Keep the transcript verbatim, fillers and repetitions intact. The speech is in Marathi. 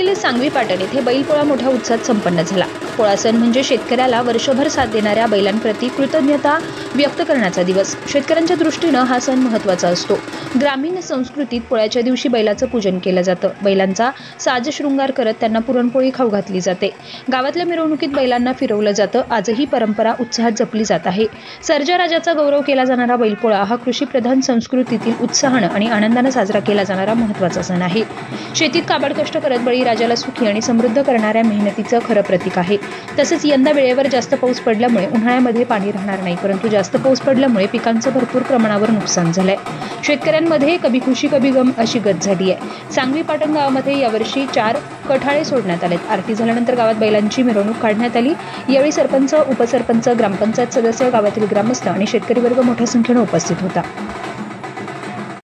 तालुक्यातील सांगवी पाटण येथे बैलपोळा मोठ्या उत्साहात संपन्न झाला। पोळा सण म्हणजे शेतकऱ्याला वर्षभर साथ देणाऱ्या बैलांप्रती कृतज्ञता व्यक्त करण्याचा दिवस। शेतकऱ्यांच्या दृष्टीने हा सण महत्त्वाचा असतो। ग्रामीण संस्कृतीत पोळ्याच्या दिवशी बैलाचं पूजन केलं जातं। बैलांचा साज शृंगार करत त्यांना पुरणपोळी खाऊ घातली जाते। गावातल्या मिरवणुकीत बैलांना फिरवलं जातं। आजही परंपरा उत्साहात जपली जात आहे। सर्जा राजाचा गौरव केला जाणारा बैलपोळा हा कृषीप्रधान संस्कृतीतील उत्साहानं आणि आनंदानं साजरा केला जाणारा महत्त्वाचा सण आहे। शेतीत काबाड कष्ट करत बळीराजाला सुखी आणि समृद्ध करणाऱ्या मेहनतीचं खरं प्रतीक आहे। तसेच यंदा वेळेवर जास्त पाऊस पडल्यामुळे उन्हाळ्यामध्ये पाणी राहणार नाही, परंतु जास्त पाऊस पडल्यामुळे पिकांचं भरपूर प्रमाणावर नुकसान झालंय। शेतकऱ्यांमध्ये कभी खुशी कभी गम अशी गत झाली आहे। सांगवी पाटण गावामध्ये यावर्षी चार कठाळे सोडण्यात आलेत। आरती झाल्यानंतर गावात बैलांची मिरवणूक काढण्यात आली। यावेळी सरपंच, उपसरपंच, ग्रामपंचायत सदस्य, गावातील ग्रामस्थ आणि शेतकरी वर्ग मोठ्या संख्येने उपस्थित होता।